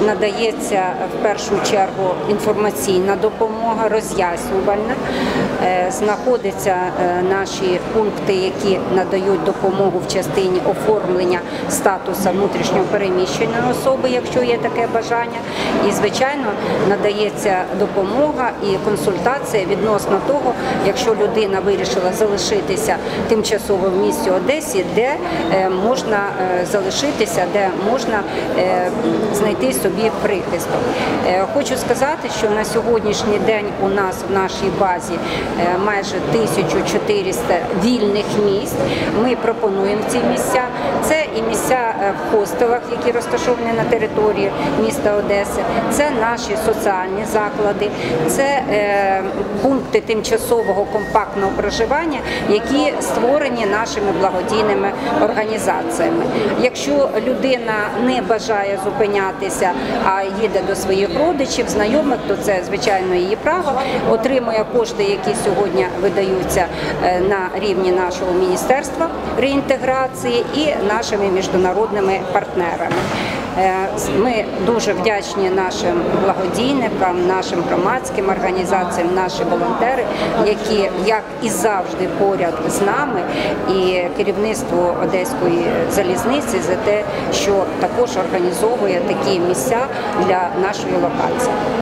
надається в першу чергу інформаційна допомога, роз'яснювальна. Знаходяться наші пункти, які надають допомогу в частині оформлення статусу внутрішньо переміщеної особи, якщо є таке бажання. І, звичайно, надається допомога і консультація відносно того, якщо людина вирішила залишитися тимчасово в місті Одесі, де можна залишитися, де можна знайти собі прихисток. Хочу сказати, що на сьогоднішній день у нас в нашій базі майже 1400 вільних місць. Ми пропонуємо ці місця. Це і місця в хостелах, які розташовані на території міста Одеси, це наші соціальні заклади, це пункти тимчасового компактного проживання, які створені нашими благодійними організаціями. Якщо людина не бажає зупинятися, а їде до своїх родичів, знайомих, то це, звичайно, її право, отримує кошти, які сьогодні видаються на рівні нашого Міністерства реінтеграції і нашими міжнародними партнерами. Ми дуже вдячні нашим благодійникам, нашим громадським організаціям, наші волонтери, які, як і завжди, поряд з нами, і керівництво Одеської залізниці за те, що також організовує такі місця для нашої локації.